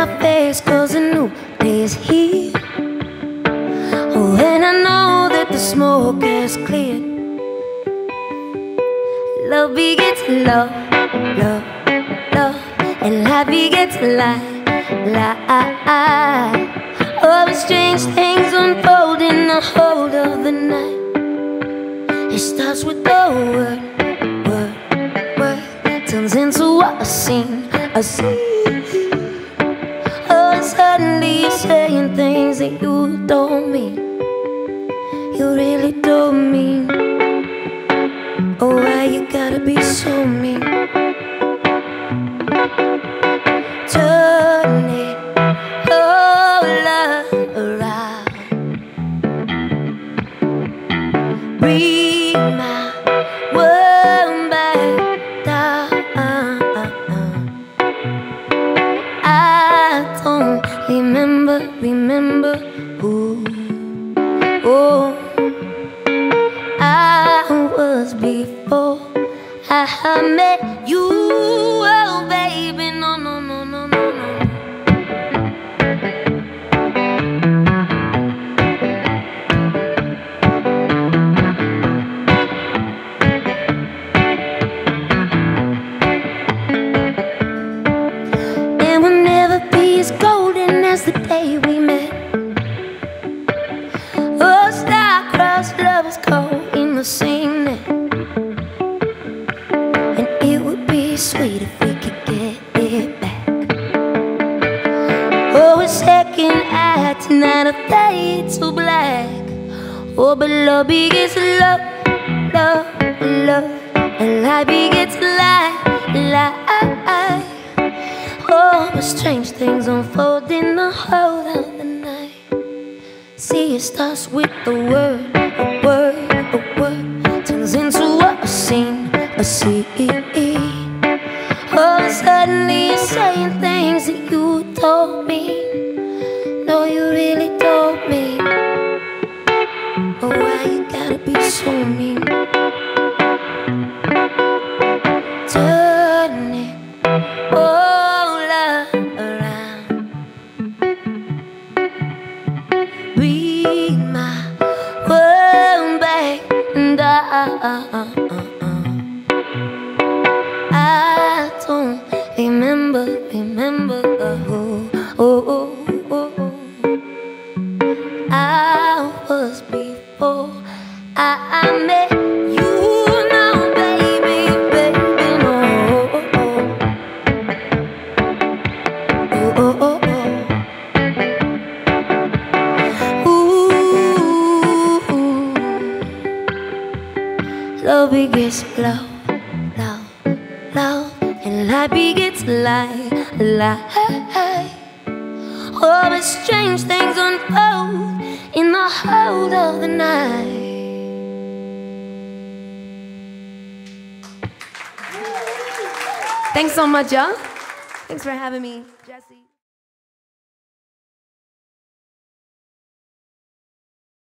my face, 'cause a new day is here. Oh, and I know that the smoke has cleared. Love begets love, love, love, and life begets life, life. Oh, but strange things unfold in the hold of the night. It starts with the word, word, word, turns into a scene, a scene. Oh, and suddenly you're saying things that you don't mean, you really don't mean. Oh, why you gotta be so mean? Turn it all around. Bring my world back down. I don't remember who, oh, I was before I met you. Oh, baby, no, no, no, no, no, no. And we'll never be as golden as the day we met. Oh, star-crossed lovers caught in the same net. And it would be sweet if we could get it back. Oh, a second act, not a fade to black. Oh, but love begets love, love, love, and life begets life, life. Oh, but strange things unfold in the hold of the night. See, it starts with the word, a word, a word, turns into a scene, a scene. Oh, and suddenly you're saying things that you don't mean. No, you really don't mean. Oh, why you gotta be so mean? Turn it all around. Bring my world back down. I don't remember who, oh, oh, oh, oh. I was before I met you. Now, baby, baby, no, oh, oh, oh, oh, oh. Ooh, love begets love, love, love, and life begets life, life. Oh, but strange things unfold in the hold of the night. Thanks so much, y'all. Thanks for having me, Jesse.